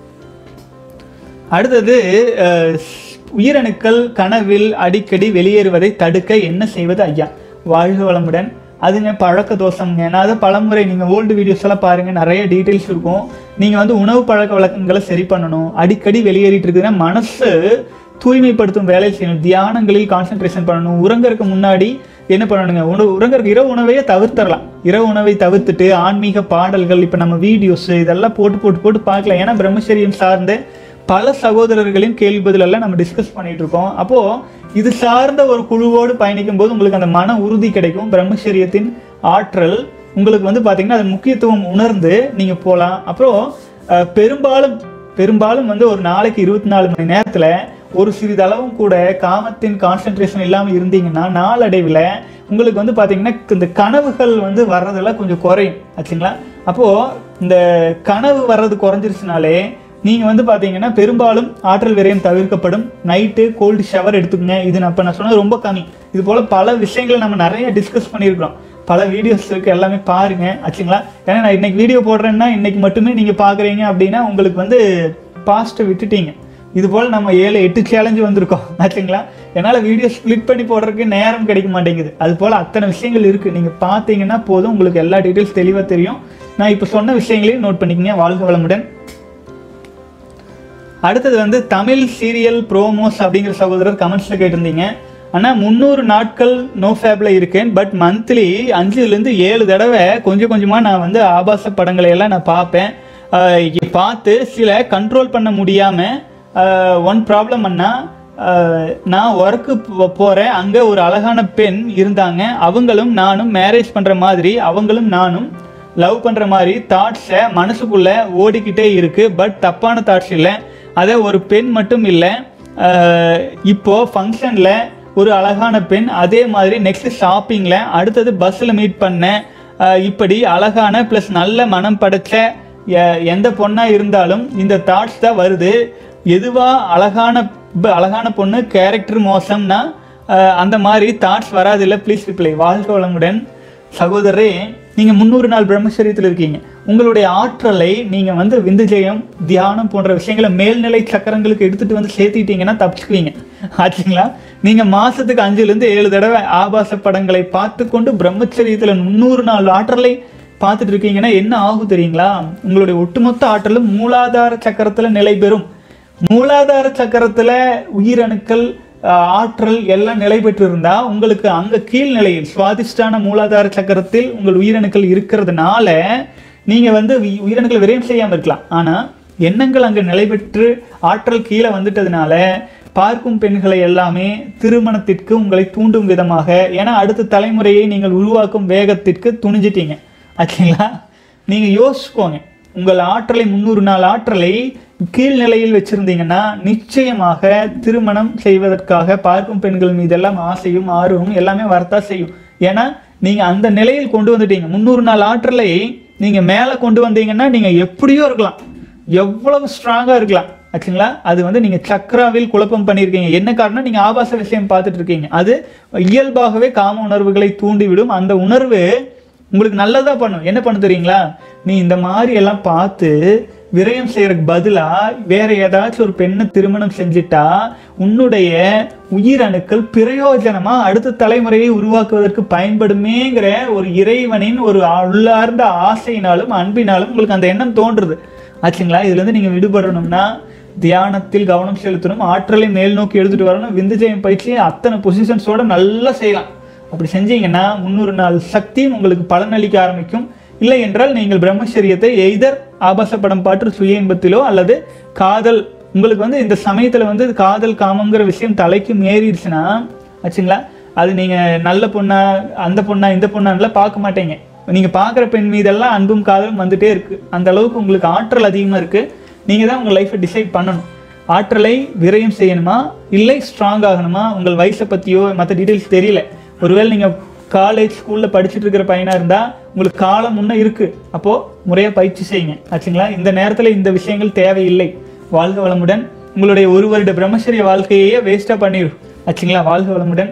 அடுத்தது உயிரணுக்கள் கனவில் அடிக்கடி வெளியேறுவதை தடுக்க என்ன செய்வது ஐயா? வாழ்க வளமுடன். அதுங்க பழக்க தோஷம்ங்க. நான் அதை பலமுறை நீங்கள் ஓல்டு வீடியோஸ் எல்லாம் பாருங்கள், நிறைய டீட்டெயில்ஸ் இருக்கும். நீங்கள் வந்து உணவு பழக்க வழக்கங்களை சரி பண்ணணும். அடிக்கடி வெளியேறிட்டு இருக்குதுன்னா மனசு தூய்மைப்படுத்தும் வேலை செய்யணும். தியானங்களில் கான்சென்ட்ரேஷன் பண்ணணும். உறங்கறதுக்கு முன்னாடி என்ன பண்ணணுங்க, உணவு உறங்கறதுக்கு இரவு உணவையே தவிர்த்தரலாம். இரவு உணவை தவிர்த்துட்டு ஆன்மீக பாடல்கள், இப்போ நம்ம வீடியோஸ் இதெல்லாம் போட்டு போட்டு போட்டு பார்க்கலாம். ஏன்னா பிரம்மச்சரியம் சார்ந்த பல சகோதரர்களின் கேள்வி பதிலெல்லாம் நம்ம டிஸ்கஸ் பண்ணிட்டு இருக்கோம். அப்போது இது சார்ந்த ஒரு குழுவோடு பயணிக்கும் போது உங்களுக்கு அந்த மன உறுதி கிடைக்கும். பிரம்மச்சரியத்தின் ஆற்றல் உங்களுக்கு வந்து பார்த்தீங்கன்னா அது முக்கியத்துவம் உணர்ந்து நீங்கள் போகலாம். அப்புறம் பெரும்பாலும் பெரும்பாலும் வந்து ஒரு நாளைக்கு இருபத்தி நாலு மணி நேரத்தில் ஒரு சிறிதளவும் கூட காமத்தின் கான்சென்ட்ரேஷன் இல்லாமல் இருந்தீங்கன்னா நாளடைவில் உங்களுக்கு வந்து பார்த்தீங்கன்னா இந்த கனவுகள் வந்து வர்றதெல்லாம் கொஞ்சம் குறையும் ஆச்சுங்களா. அப்போது இந்த கனவு வர்றது குறைஞ்சிருச்சுனாலே நீங்கள் வந்து பார்த்தீங்கன்னா பெரும்பாலும் ஆற்றல் விரயம் தவிர்க்கப்படும். நைட்டு கோல்டு ஷவர் எடுத்துக்கோங்க. இது நான் இப்போ நான் சொன்னது ரொம்ப கம்மி. இது போல் பல விஷயங்கள் நம்ம நிறைய டிஸ்கஸ் பண்ணியிருக்கிறோம். பல வீடியோஸ் இருக்குது, எல்லாமே பாருங்கள் ஆச்சுங்களா. ஏன்னா நான் இன்றைக்கி வீடியோ போடுறேன்னா இன்றைக்கி மட்டுமே நீங்கள் பார்க்குறீங்க அப்படின்னா உங்களுக்கு வந்து பாஸ்ட்டை விட்டுட்டீங்க. இது போல் நம்ம ஏழு எட்டு சேலஞ்சு வந்திருக்கோம் ஆச்சுங்களா. என்னால் வீடியோ ஸ்ப்ளிட் பண்ணி போடுறதுக்கு நேரம் கிடைக்க மாட்டேங்குது. அது போல் அத்தனை விஷயங்கள் இருக்குது. நீங்கள் பார்த்தீங்கன்னா போதும், உங்களுக்கு எல்லா டீட்டெயில்ஸ் தெளிவாக தெரியும். நான் இப்போ சொன்ன விஷயங்களையும் நோட் பண்ணிக்கங்க. வாழ்க வளமுடன். அடுத்தது வந்து தமிழ் சீரியல் ப்ரோமோஸ் அப்படிங்கிற சகோதரர் கமெண்ட்ஸில் கேட்டிருந்தீங்க. ஆனால் முந்நூறு நாட்கள் நோ ஃபேப்பில் இருக்கேன். பட் மந்த்லி அஞ்சுலேருந்து ஏழு தடவை கொஞ்சம் கொஞ்சமாக நான் வந்து ஆபாச படங்களை எல்லாம் நான் பார்ப்பேன். பார்த்து சில கண்ட்ரோல் பண்ண முடியாமல் ஒன் ப்ராப்ளம் அண்ணா, நான் ஒர்க்கு போகிறேன். அங்கே ஒரு அழகான பெண் இருந்தாங்க. அவங்களும் நானும் மேரேஜ் பண்ணுற மாதிரி, அவங்களும் நானும் லவ் பண்ணுற மாதிரி தாட்ஸை மனசுக்குள்ளே ஓடிக்கிட்டே இருக்குது. பட் தப்பான தாட்ஸ் இல்லை. அதே ஒரு பெண் மட்டும் இல்லை. இப்போது ஃபங்க்ஷனில் ஒரு அழகான பெண், அதே மாதிரி நெக்ஸ்ட் ஷாப்பிங்கில், அடுத்தது பஸ்ஸில் மீட் பண்ண, இப்படி அழகான ப்ளஸ் நல்ல மனம் படைச்ச எந்த பொண்ணாக இருந்தாலும் இந்த தாட்ஸ் தான் வருது. எதுவாக அழகான அழகான பொண்ணு கேரக்டர் மோசம்னா அந்த மாதிரி தாட்ஸ் வராதில்லை. Please reply. வாழ்க வளமுடன் சகோதரரே. நீங்கள் முந்நூறு நாள் பிரம்மச்சரியத்தில் இருக்கீங்க. உங்களுடைய ஆற்றலை நீங்கள் வந்து விந்துஜயம், தியானம் போன்ற விஷயங்களை மேல்நிலை சக்கரங்களுக்கு எடுத்துகிட்டு வந்து சேர்த்திட்டீங்கன்னா தப்பிச்சுக்குவீங்க ஆச்சுங்களா. நீங்கள் மாதத்துக்கு அஞ்சுலேருந்து ஏழு தடவை ஆபாச படங்களை பார்த்து கொண்டு பிரம்மச்சரியத்தில் முந்நூறு நாள் ஆற்றலை பார்த்துட்டு இருக்கீங்கன்னா என்ன ஆகும் தெரியுங்களா? உங்களுடைய ஒட்டுமொத்த ஆற்றலும் மூலாதார சக்கரத்தில் நிலை பெறும். மூலாதார சக்கரத்தில் உயிரணுக்கள், ஆற்றல் எல்லாம் நிலை பெற்று இருந்தா உங்களுக்கு அங்க கீழ்நிலையில் சுவாதிஷ்டான மூலாதார சக்கரத்தில் உங்கள் உயிரணுக்கள் இருக்கிறதுனால நீங்க வந்து உயிரணுக்கள் விரயம் செய்யாம இருக்கலாம். ஆனா எண்ணங்கள் அங்க நிலை பெற்று ஆற்றல் கீழே வந்துட்டதுனால பார்க்கும் பெண்களை எல்லாமே திருமணத்திற்கு உங்களை தூண்டும் விதமாக, ஏன்னா அடுத்த தலைமுறையை நீங்கள் உருவாக்கும் வேகத்திற்கு துணிஞ்சிட்டீங்க ஆச்சுங்களா. நீங்க யோசிச்சுக்கோங்க, உங்கள் ஆற்றலை முந்நூறு நாள் ஆற்றலை கீழ்நிலையில் வச்சிருந்தீங்கன்னா நிச்சயமாக திருமணம் செய்வதற்காக பார்க்கும் பெண்கள் மீதெல்லாம் ஆசையும் ஆர்வமும் எல்லாமே வரத்தா செய்யும். ஏன்னா நீங்க அந்த நிலையில் கொண்டு வந்துட்டீங்க. முந்நூறு நாள் ஆற்றலை நீங்க மேல கொண்டு வந்தீங்கன்னா நீங்க எப்படியோ இருக்கலாம், எவ்வளவு ஸ்ட்ராங்கா இருக்கலாம் ஆச்சுங்களா. அது வந்து நீங்க சக்கராவில் குழப்பம் பண்ணியிருக்கீங்க. என்ன காரணம்? நீங்க ஆபாச விஷயம் பார்த்துட்டு இருக்கீங்க. அது இயல்பாகவே காம உணர்வுகளை தூண்டிவிடும். அந்த உணர்வு உங்களுக்கு நல்லதா பண்ணும். என்ன பண்ண தெரியுங்களா? நீ இந்த மாதிரி எல்லாம் பார்த்து விரயம் செய்யறதுக்கு பதிலா வேற ஏதாச்சும் ஒரு பெண்ணை திருமணம் செஞ்சிட்டா உன்னுடைய உயிரணுக்கள் பிரயோஜனமா அடுத்த தலைமுறையை உருவாக்குவதற்கு பயன்படுமேங்கிற ஒரு இறைவனின் ஒரு உள்ளார்ந்த ஆசையினாலும் அன்பினாலும் உங்களுக்கு அந்த எண்ணம் தோன்றுது ஆச்சுங்களா. இதுல இருந்து நீங்க விடுபடணும்னா தியானத்தில் கவனம் செலுத்தணும், ஆற்றலை மேல் நோக்கி எடுத்துட்டு வரணும். விந்துஜயம் பயிற்சி அத்தனை பொசிஷன்ஸோட நல்லா செய்யலாம். அப்படி செஞ்சீங்கன்னா முந்நூறு நாள் சக்தியும் உங்களுக்கு பலனளிக்க ஆரம்பிக்கும். இல்லை என்றால் நீங்கள் பிரம்மச்சரியத்தை எய்தர் ஆபாச படம் பாற்று சுய இன்பத்திலோ அல்லது காதல், உங்களுக்கு வந்து இந்த சமயத்தில் வந்து காதல் காமங்கிற விஷயம் தலைக்கு மீறிடுச்சுன்னா ஆச்சுங்களா, அது நீங்கள் நல்ல பொண்ணா அந்த பொண்ணா இந்த பொண்ணான்லாம் பார்க்க மாட்டீங்க. நீங்கள் பார்க்குற பெண் மீதெல்லாம் அன்பும் காதலும் வந்துட்டே இருக்குது. அந்த அளவுக்கு உங்களுக்கு ஆற்றல் அதிகமாக இருக்குது. நீங்கள் தான் உங்கள் லைஃப்பை டிசைட் பண்ணணும். ஆற்றலை விரயம் செய்யணுமா இல்லை ஸ்ட்ராங் ஆகணுமா? உங்கள் வயசை பற்றியோ மற்ற டீட்டெயில்ஸ் தெரியல. ஒருவேளை நீங்கள் காலேஜ் ஸ்கூலில் படிச்சுட்டு இருக்கிற பையனாக இருந்தால் உங்களுக்கு காலம் முன்னே இருக்குது, அப்போது முறையாக பயிற்சி செய்யுங்க ஆச்சுங்களா. இந்த நேரத்தில் இந்த விஷயங்கள் தேவையில்லை. வாழ்க வளமுடன். உங்களுடைய ஒரு வருட பிரம்மச்சரிய வாழ்க்கையே வேஸ்ட்டாக பண்ணிடும் ஆச்சுங்களா. வாழ்க வளமுடன்.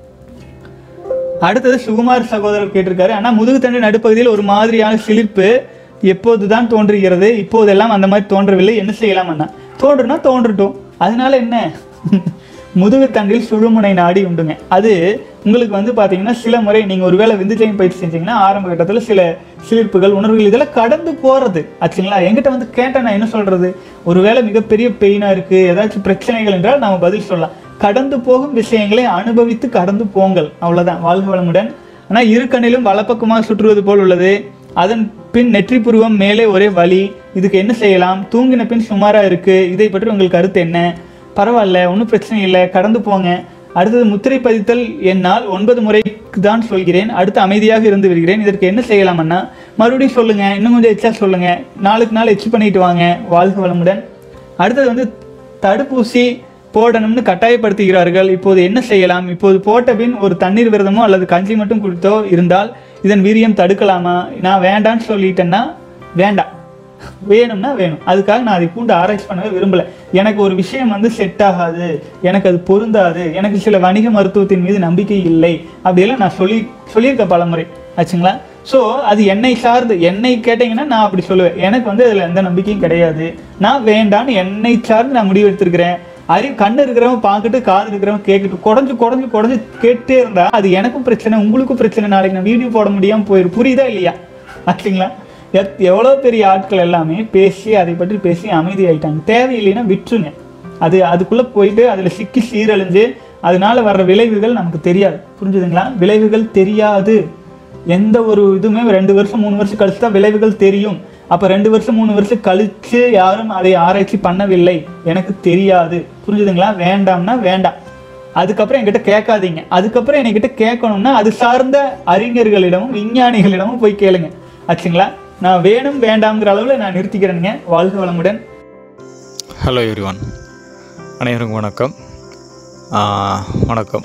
அடுத்தது சுகுமார் சகோதரர் கேட்டிருக்காரு, ஆனால் முதுகுத்தண்டு நடுப்பகுதியில் ஒரு மாதிரியான சிலிர்ப்பு எப்போதுதான் தோன்றுகிறது, இப்போதெல்லாம் அந்த மாதிரி தோன்றவில்லை, என்ன செய்யலாம் அண்ணா? தோன்றுனா தோன்றட்டும், அதனால என்ன? முதுகுத்தண்டில் சுழுமுனை நாடி உண்டுங்க. அது உங்களுக்கு வந்து பார்த்தீங்கன்னா சில முறை நீங்கள் ஒருவேளை விந்துஜயம் பயிற்சி செஞ்சீங்கன்னா ஆரம்ப கட்டத்தில் சில சிலிர்ப்புகள் உணர்வுகள் இதெல்லாம் கடந்து போகிறது ஆச்சுங்களா. என்கிட்ட வந்து கேட்டால் நான் என்ன சொல்கிறது? ஒருவேளை மிகப்பெரிய பெயினாக இருக்குது, ஏதாச்சும் பிரச்சனைகள் என்றால் நாம் பதில் சொல்லலாம். கடந்து போகும் விஷயங்களை அனுபவித்து கடந்து போங்கள், அவ்வளோதான். வாழ்க வளமுடன். ஆனால் இரு கண்ணிலும் வலப்பக்கமாக சுற்றுவது போல் உள்ளது, அதன் பின் நெற்றி புருவம் மேலே ஒரே வலி, இதுக்கு என்ன செய்யலாம்? தூங்கின பின் சுமாராக இருக்குது, இதை பற்றி உங்கள் கருத்து என்ன? பரவாயில்ல, ஒன்றும் பிரச்சனை இல்லை, கடந்து போங்க. அடுத்தது முத்திரை பதித்தல், என்னால் ஒன்பது முறைக்கு தான் சொல்கிறேன், அடுத்து அமைதியாக இருந்து வருகிறேன், இதற்கு என்ன செய்யலாமன்னா? மறுபடியும் சொல்லுங்கள், இன்னும் கொஞ்சம் எச்சா சொல்லுங்கள், நாளுக்கு நாள் எச்சு பண்ணிட்டு வாங்க. வாழ்க வளமுடன். அடுத்தது வந்து தடுப்பூசி போடணும்னு கட்டாயப்படுத்துகிறார்கள், இப்போது என்ன செய்யலாம்? இப்போது போட்ட பின் ஒரு தண்ணீர் விரதமோ அல்லது கஞ்சி மட்டும் குடித்தோ இருந்தால் இதன் வீரியம் தடுக்கலாமா? நான் வேண்டான்னு சொல்லிட்டேன்னா வேண்டாம், வேணும்னா வேணும். அதுக்காக நான் அதை பூண்டு ஆராய்ச்சி பண்ணவே விரும்பலை. எனக்கு ஒரு விஷயம் வந்து செட் ஆகாது, எனக்கு அது பொருந்தாது, எனக்கு சில வணிக மருத்துவத்தின் மீது நம்பிக்கை இல்லை அப்படியெல்லாம் நான் சொல்லி சொல்லியிருக்கேன் பல முறை ஆச்சுங்களா. ஸோ அது என்னை சார்ந்து, என்னை கேட்டிங்கன்னா நான் அப்படி சொல்லுவேன், எனக்கு வந்து அதில் எந்த நம்பிக்கையும் கிடையாது, நான் வேண்டான்னு என்னை சார்ந்து நான் முடிவு எடுத்துருக்கிறேன். அறிவு கண்ணு இருக்கிறவன் பார்த்துட்டு காது இருக்கிறவன் கேட்கட்டு குறைஞ்சு குறைஞ்சு குறைஞ்சு கேட்டே இருந்தா அது எனக்கும் பிரச்சனை, உங்களுக்கும் பிரச்சனை. நாளைக்கு நான் வீடியோ போட முடியாமல் போயிடும். புரியுதா இல்லையா ஆச்சுங்களா. எத் எவ்வளோ பெரிய ஆட்கள் எல்லாமே பேசி அதை பற்றி பேசி அமைதி ஆகிட்டாங்க. தேவையில்லைன்னா விட்டுருங்க. அது அதுக்குள்ளே போயிட்டு அதில் சிக்கி சீரழிஞ்சு அதனால வர்ற விளைவுகள் நமக்கு தெரியாது. புரிஞ்சுதுங்களா? விளைவுகள் தெரியாது. எந்த ஒரு இதுவுமே ரெண்டு வருஷம் மூணு வருஷம் கழிச்சு தான் விளைவுகள் தெரியும். அப்போ ரெண்டு வருஷம் மூணு வருஷம் கழித்து யாரும் அதை ஆராய்ச்சி பண்ணவில்லை, எனக்கு தெரியாது. புரிஞ்சுதுங்களா? வேண்டாம்னா வேண்டாம், அதுக்கப்புறம் என்கிட்ட கேட்காதீங்க. அதுக்கப்புறம் என்கிட்ட கேட்கணும்னா அது சார்ந்த அறிஞர்களிடமும் விஞ்ஞானிகளிடமும் போய் கேளுங்க ஆச்சுங்களா. நான் வேணும் வேண்டாம்ங்கிற அளவில் நான் நிறுத்திக்கிறேனுங்க. வாழ்க வளமுடன். ஹலோ எவ்ரிவான், அனைவருக்கும் வணக்கம். வணக்கம்.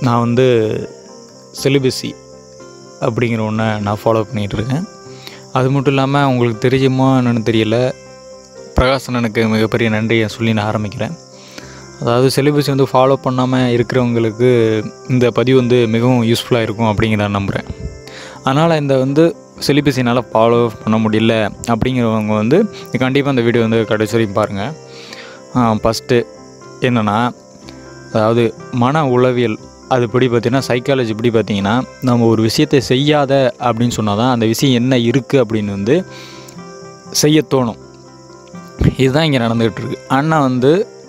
நான் வந்து செலிபஸி அப்படிங்கிற ஒன்றை நான் ஃபாலோ பண்ணிகிட்ருக்கேன். அது மட்டும் இல்லாமல் உங்களுக்கு தெரியுமா என்னென்னு தெரியல, பிரகாசனனுக்கு மிகப்பெரிய நன்றியை சொல்லி நான் ஆரம்பிக்கிறேன். அதாவது செலிபஸி வந்து ஃபாலோ பண்ணாமல் இருக்கிறவங்களுக்கு இந்த பதிவு வந்து மிகவும் யூஸ்ஃபுல்லாக இருக்கும் அப்படிங்கிற நான் நம்புகிறேன். அதனால் இந்த வந்து செலிபஸினால் ஃபாலோ பண்ண முடியல அப்படிங்கிறவங்க வந்து கண்டிப்பாக இந்த வீடியோ வந்து கடைசி வரைக்கும் பாருங்கள். ஃபஸ்ட்டு என்னென்னா, அதாவது மன உளவியல் அதுபடி பார்த்திங்கன்னா, சைக்காலஜி இப்படி பார்த்திங்கன்னா, நம்ம ஒரு விஷயத்தை செய்யாத அப்படின்னு சொன்னால் தான் அந்த விஷயம் என்ன இருக்குது அப்படின்னு வந்து செய்ய தோணும். இதுதான் இங்கே நடந்துகிட்ருக்கு. ஆனால் வந்து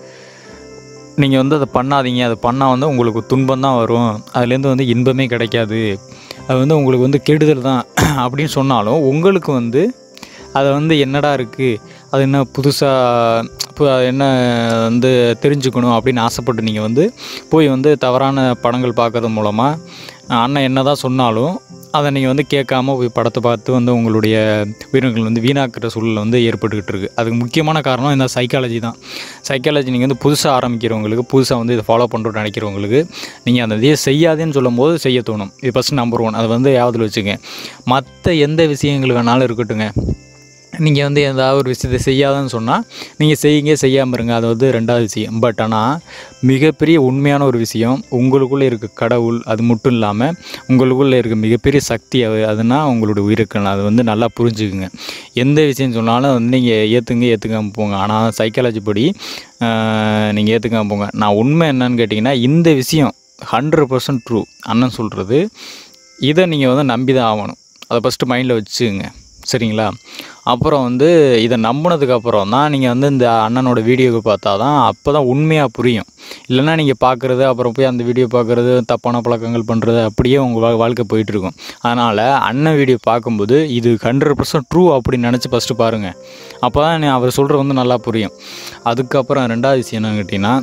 நீங்கள் வந்து அதை பண்ணாதீங்க, அதை பண்ணால் வந்து உங்களுக்கு துன்பம் தான் வரும், அதுலேருந்து வந்து இன்பமே கிடைக்காது, அது வந்து உங்களுக்கு வந்து கெடுதல் தான் அப்படின்னு சொன்னாலும் உங்களுக்கு வந்து அதை வந்து என்னடா இருக்குது, அது என்ன புதுசாக இப்போ என்ன வந்து தெரிஞ்சுக்கணும் அப்படின்னு ஆசைப்பட்டு நீங்கள் வந்து போய் வந்து தவறான படங்கள் பார்க்கறது மூலமாக அண்ணன் என்ன தான் சொன்னாலும் அதை நீங்கள் வந்து கேட்காம போய் படத்தை பார்த்து வந்து உங்களுடைய உயிரினங்கள் வந்து வீணாக்குற சூழல் வந்து ஏற்பட்டுக்கிட்டு இருக்குது. அதுக்கு முக்கியமான காரணம் இந்த சைக்காலஜி தான். சைக்காலஜி நீங்கள் வந்து புதுசாக ஆரம்பிக்கிறவங்களுக்கு, புதுசாக வந்து இதை ஃபாலோ பண்ணுறோன்னு நினைக்கிறவங்களுக்கு நீங்கள் அந்த இதையே செய்யாதேன்னு சொல்லும் போது செய்ய தோணும். இது ஃபஸ்ட் நம்பர் ஒன். அதை வந்து யாவதில் வச்சுங்க. மற்ற எந்த விஷயங்கள் வேணாலும் இருக்கட்டுங்க, நீங்கள் வந்து ஏதாவது ஒரு விஷயத்தை செய்யாதுன்னு சொன்னால் நீங்கள் செய்யுங்க, செய்யாமல் இருங்க, அது வந்து ரெண்டாவது விஷயம். பட் ஆனால் மிகப்பெரிய உண்மையான ஒரு விஷயம், உங்களுக்குள்ளே இருக்க கடவுள், அது மட்டும் இல்லாமல் உங்களுக்குள்ளே இருக்க மிகப்பெரிய சக்தி அது அதுனா உங்களுடைய உயிர்கள். அது வந்து நல்லா புரிஞ்சுக்குங்க. எந்த விஷயம் சொன்னாலும் வந்து நீங்கள் ஏற்றுங்க ஏற்றுக்காமல் போங்க. ஆனால் சைக்காலஜி படி நீங்கள் ஏற்றுக்காமல் போங்க. நான் உண்மை என்னன்னு கேட்டிங்கன்னா, இந்த விஷயம் ஹண்ட்ரட் பர்சன்ட் ட்ரூ அண்ணன் சொல்கிறது, இதை நீங்கள் வந்து நம்பி தான் ஆகணும். அதை ஃபஸ்ட்டு மைண்டில் வச்சுக்குங்க, சரிங்களா? அப்புறம் வந்து இதை நம்பினதுக்கப்புறம் தான் நீங்கள் வந்து இந்த அண்ணனோட வீடியோவை பார்த்தா தான் அப்போ தான் உண்மையாக புரியும். இல்லைன்னா நீங்கள் பார்க்குறது, அப்புறம் போய் அந்த வீடியோ பார்க்குறது, தப்பான பழக்கங்கள் பண்ணுறது, அப்படியே உங்கள் வா வாழ்க்கை போயிட்டுருக்கும். அதனால் அண்ணன் வீடியோ பார்க்கும்போது இது ஹண்ட்ரட் பர்சன்ட் ட்ரூ அப்படின்னு நினச்சி ஃபஸ்ட்டு பாருங்கள். அப்போ தான் அவர் சொல்கிறது வந்து நல்லா புரியும். அதுக்கப்புறம் ரெண்டாவது விஷயம் என்னன்னு கேட்டிங்கன்னா,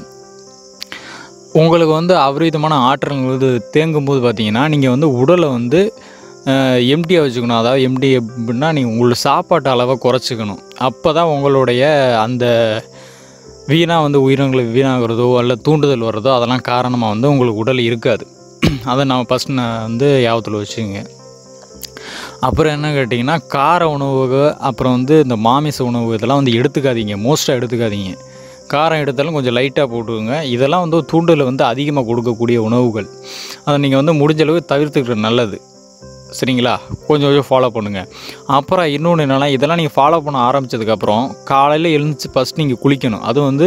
உங்களுக்கு வந்து அபரிதமான ஆற்றல்கள் வந்து தேங்கும்போது பார்த்தீங்கன்னா, நீங்கள் வந்து உடலை வந்து எம்டியாக வச்சுக்கணும். அதாவது எம்டி அப்படின்னா நீங்கள் உங்களோட சாப்பாட்டு அளவை குறைச்சிக்கணும். அப்போ தான் உங்களுடைய அந்த வீணாக வந்து உயிரினங்களை வீணாகிறதோ அல்ல தூண்டுதல் வர்றதோ அதெல்லாம் காரணமாக வந்து உங்களுக்கு உடல் இருக்காது. அதை நான் ஃபஸ்ட் நான் வந்து யாபத்தில் வச்சுக்கோங்க. அப்புறம் என்ன கேட்டிங்கன்னா, கார உணவு, அப்புறம் வந்து இந்த மாமிச உணவு இதெல்லாம் வந்து எடுத்துக்காதீங்க, மோஸ்ட்டாக எடுத்துக்காதீங்க. காரம் எடுத்தாலும் கொஞ்சம் லைட்டாக போட்டுக்கோங்க. இதெல்லாம் வந்து தூண்டுதலை வந்து அதிகமாக கொடுக்கக்கூடிய உணவுகள். அதை நீங்கள் வந்து முடிஞ்சளவு தவிர்த்துக்கிறது நல்லது, சரிங்களா? கொஞ்சம் கொஞ்சம் ஃபாலோ பண்ணுங்கள். அப்புறம் இன்னொன்று என்னென்னா, இதெல்லாம் நீங்கள் ஃபாலோ பண்ண ஆரம்பித்ததுக்கப்புறம் காலையில் எழுந்துச்சு ஃபஸ்ட் நீங்கள் குளிக்கணும். அதுவும் வந்து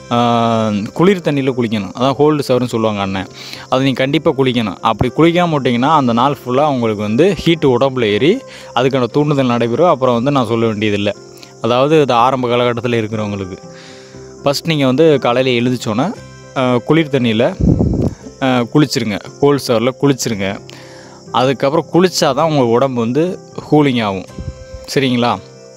குளிர் தண்ணியில் குளிக்கணும். அதான் கோல்டு ஷவர்னு சொல்லுவாங்க அண்ணன். அதை நீங்கள் கண்டிப்பாக குளிக்கணும். அப்படி குளிக்காமல் விட்டிங்கன்னா அந்த நாள் ஃபுல்லாக உங்களுக்கு வந்து ஹீட்டு உடம்புல ஏறி அதுக்கான தூண்டுதல் நடைபெறும். அப்புறம் வந்து நான் சொல்ல வேண்டியதில்லை. அதாவது இது ஆரம்ப காலகட்டத்தில் இருக்கிறவங்களுக்கு ஃபஸ்ட் நீங்கள் வந்து காலையில் எழுந்திரிச்சோன்னே குளிர் தண்ணியில் குளிச்சுருங்க, கோல்டு ஷவரில் குளிச்சுருங்க. அதுக்கப்புறம் குளித்தா தான் உங்கள் உடம்பு வந்து கூலிங் ஆகும், சரிங்களா?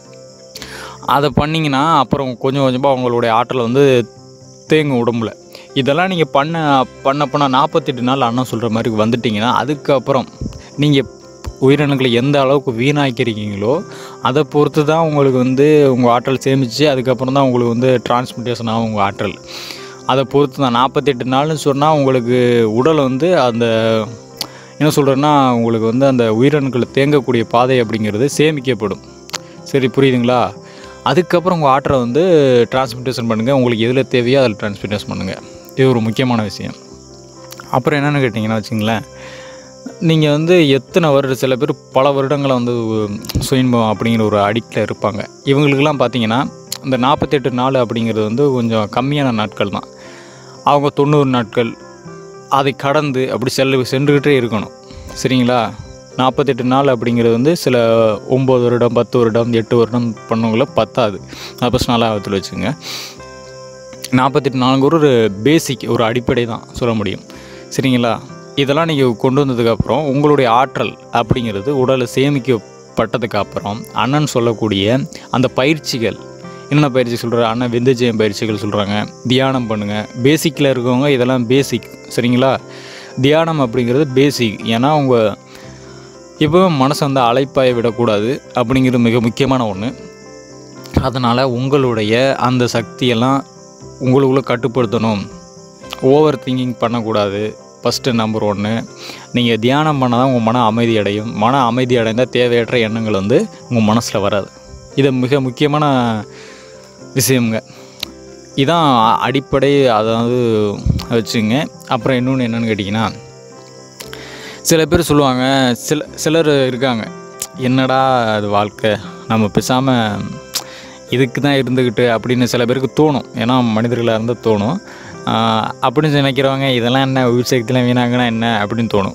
அதை பண்ணிங்கன்னா அப்புறம் கொஞ்சம் கொஞ்சமாக உங்களுடைய ஆற்றல் வந்து தேங்கும் உடம்புல. இதெல்லாம் நீங்கள் பண்ண பண்ண பண்ண நாற்பத்தெட்டு நாள் அண்ணன் சொல்கிற மாதிரி வந்துட்டிங்கன்னா, அதுக்கப்புறம் நீங்கள் உயிரினங்களை எந்த அளவுக்கு வீணாக்கிறீங்களோ அதை பொறுத்து தான் உங்களுக்கு வந்து உங்கள் ஆற்றல் சேமித்து அதுக்கப்புறம் தான் உங்களுக்கு வந்து டிரான்ஸ்மிட்டேஷன் ஆகும் உங்கள் ஆற்றல். அதை பொறுத்து தான் நாற்பத்தெட்டு நாள்னு சொன்னால் உங்களுக்கு உடல் வந்து அந்த என்ன சொல்கிறேன்னா, உங்களுக்கு வந்து அந்த உயிரணுக்களை தேங்கக்கூடிய பாதை அப்படிங்கிறது சேமிக்கப்படும். சரி, புரியுதுங்களா? அதுக்கப்புறம் உங்கள் ஆற்றலை வந்து டிரான்ஸ்மிட்டேஷன் பண்ணுங்கள். உங்களுக்கு எதில் தேவையோ அதில் டிரான்ஸ்மிட்டேஷன் பண்ணுங்கள். இது ஒரு முக்கியமான விஷயம். அப்புறம் என்னென்னு கேட்டிங்கன்னா வச்சுங்களேன், நீங்கள் வந்து எத்தனை வருடம், சில பேர் பல வருடங்களை வந்து சுயின்பம் அப்படிங்கிற ஒரு அடிக்டில் இருப்பாங்க. இவங்களுக்கெல்லாம் பார்த்தீங்கன்னா இந்த நாற்பத்தெட்டு நாள் அப்படிங்கிறது வந்து கொஞ்சம் கம்மியான நாட்கள் தான். அவங்க தொண்ணூறு நாட்கள் அதை கடந்து அப்படி செல்ல சென்றுக்கிட்டே இருக்கணும், சரிங்களா? நாற்பத்தெட்டு நாள் அப்படிங்கிறது வந்து சில ஒம்பது வருடம், பத்து வருடம், எட்டு வருடம் பண்ணவங்கள பத்தாது. அதை ஃபஸ்ட் நல்லா ஆபத்தில் வச்சுங்க. நாற்பத்தெட்டு நாளுங்க ஒரு பேசிக், ஒரு அடிப்படை தான் சொல்ல முடியும், சரிங்களா? இதெல்லாம் நீங்கள் கொண்டு வந்ததுக்கப்புறம் உங்களுடைய ஆற்றல் அப்படிங்கிறது உடலை சேமிக்கப்பட்டதுக்கப்புறம் அண்ணன் சொல்லக்கூடிய அந்த பயிற்சிகள், என்னென்ன பயிற்சி சொல்கிற அண்ணன், விந்துஜயம் பயிற்சிகள் சொல்கிறாங்க, தியானம் பண்ணுங்கள். பேசிக்கில் இருக்கவங்க இதெல்லாம் பேசிக், சரிங்களா? தியானம் அப்படிங்கிறது பேசிக். ஏன்னா உங்கள் எப்போவும் மனசை வந்து அலைப்பாய விடக்கூடாது அப்படிங்கிறது மிக முக்கியமான ஒன்று. அதனால் உங்களுடைய அந்த சக்தியெல்லாம் உங்களுக்குள்ளே கட்டுப்படுத்தணும். ஓவர் திங்கிங் பண்ணக்கூடாது. ஃபஸ்ட்டு நம்பர் ஒன்று. நீங்கள் தியானம் பண்ணால் தான் உங்கள் மன அமைதி அடையும். மன அமைதி அடைந்தால் தேவையற்ற எண்ணங்கள் வந்து உங்கள் மனசில் வராது. இது மிக முக்கியமான விஷயங்க. இதான் அடிப்படை. அதாவது வச்சுங்க. அப்புறம் இன்னொன்று என்னென்னு கேட்டிங்கன்னா, சில பேர் சொல்லுவாங்க, சில சிலர் இருக்காங்க, என்னடா அது வாழ்க்கை, நம்ம பேசாமல் இதுக்கு தான் இருந்துக்கிட்டு அப்படின்னு சில பேருக்கு தோணும். ஏன்னா மனிதர்களாக இருந்தால் தோணும். அப்படின்னு நினைக்கிறவங்க இதெல்லாம் என்ன உயிர்சக்திலாம் வீணாங்கன்னா என்ன அப்படின்னு தோணும்.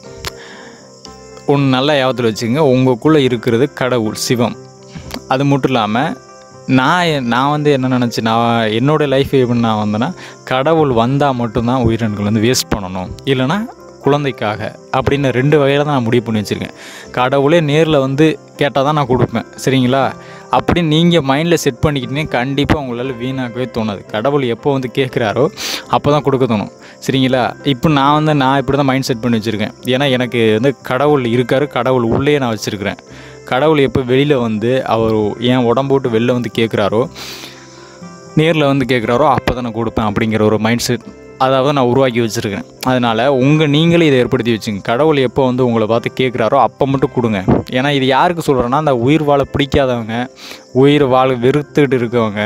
ஒன்று நல்லா ஞாபகத்தில் வச்சுங்க, உங்களுக்குள்ளே இருக்கிறது கடவுள், சிவம். அது மட்டும் இல்லாமல் நான் நான் வந்து என்ன நினச்சி நான் என்னோடய லைஃப் எப்படி நான் வந்தேன்னா, கடவுள் வந்தால் மட்டும்தான் உயிரினங்கள் வந்து வேஸ்ட் பண்ணணும், இல்லைனா குழந்தைக்காக அப்படின்னு ரெண்டு வகையில் தான் நான் முடிவு பண்ணி வச்சுருக்கேன். கடவுளே நேரில் வந்து கேட்டால் தான் நான் கொடுப்பேன், சரிங்களா? அப்படி நீங்கள் மைண்டில் செட் பண்ணிக்கிட்டீங்கன்னா கண்டிப்பாக உங்களால் வீணாக்கவே தோணாது. கடவுள் எப்போ வந்து கேட்குறாரோ அப்போ தான் கொடுக்க தோணும், சரிங்களா? இப்போ நான் வந்து நான் இப்படி தான் மைண்ட் செட் பண்ணி வச்சுருக்கேன். ஏன்னா எனக்கு வந்து கடவுள் இருக்கார், கடவுள் உள்ளே நான் வச்சுருக்கிறேன். கடவுள் எப்போ வெளியில் வந்து அவர் என் உடம்பு விட்டு வெளில வந்து கேட்குறாரோ, நேரில் வந்து கேட்குறாரோ அப்போ தான் நான் கொடுப்பேன் அப்படிங்கிற ஒரு மைண்ட் செட் அதாவது நான் உருவாக்கி வச்சுருக்கேன். அதனால் உங்கள் நீங்களே இதை ஏற்படுத்தி வச்சுங்க. கடவுள் எப்போ வந்து உங்களை பார்த்து கேட்குறாரோ அப்போ மட்டும் கொடுங்க. ஏன்னா இது யாருக்கு சொல்கிறேன்னா, அந்த உயிர் வாழ பிடிக்காதவங்க, உயிர் வாழ வெறுத்துக்கிட்டு இருக்கவங்க,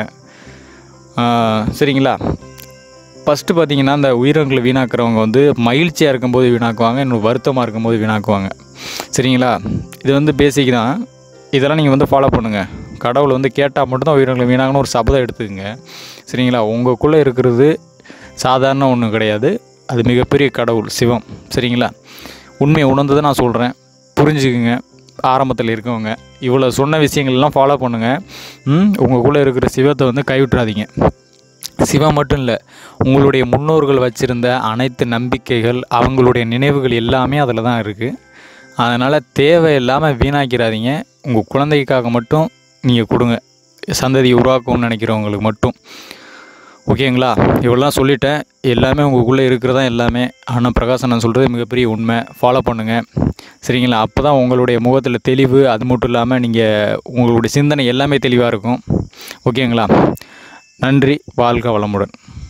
சரிங்களா? ஃபஸ்ட்டு பார்த்திங்கன்னா, அந்த உயிரினங்களை வீணாக்குறவங்க வந்து மகிழ்ச்சியாக இருக்கும்போது வீணாக்குவாங்க, இன்னும் வருத்தமாக இருக்கும்போது வீணாக்குவாங்க, சரிங்களா? இது வந்து பேசிக் தான். இதெல்லாம் நீங்கள் வந்து ஃபாலோ பண்ணுங்கள். கடவுள் வந்து கேட்டால் மட்டும்தான் உயிரினங்களை வீணாகணும் ஒரு சபதம் எடுத்துக்கங்க, சரிங்களா? உங்களுக்குள்ளே இருக்கிறது சாதாரண ஒன்றும் கிடையாது, அது மிகப்பெரிய கடவுள், சிவம், சரிங்களா? உண்மையை உணர்ந்ததை நான் சொல்கிறேன், புரிஞ்சுக்குங்க. ஆரம்பத்தில் இருக்கவங்க இவ்வளோ சொன்ன விஷயங்கள்லாம் ஃபாலோ பண்ணுங்கள். உங்களுக்குள்ளே இருக்கிற சிவத்தை வந்து கைவிட்றாதீங்க. சிவம் மட்டும் இல்லை, உங்களுடைய முன்னோர்கள் வச்சுருந்த அனைத்து நம்பிக்கைகள், அவங்களுடைய நினைவுகள் எல்லாமே அதில் தான் இருக்குது. அதனால் தேவையில்லாமல் வீணாக்கிறாதீங்க. உங்கள் குழந்தைக்காக மட்டும் நீங்கள் கொடுங்க, சந்ததியை உருவாக்கணும்னு நினைக்கிறவங்களுக்கு மட்டும், ஓகேங்களா? இவ்வளோலாம் சொல்லிட்டேன். எல்லாமே உங்களுக்குள்ளே இருக்கிறதா எல்லாமே. ஆனால் பிரகாசன் நான் சொல்கிறது மிகப்பெரிய உண்மை. ஃபாலோ பண்ணுங்கள், சரிங்களா? அப்போ தான் உங்களுடைய முகத்தில் தெளிவு, அது மட்டும் இல்லாமல் நீங்கள் உங்களுடைய சிந்தனை எல்லாமே தெளிவாக இருக்கும், ஓகேங்களா? நன்றி. வாழ்க வளமுடன்.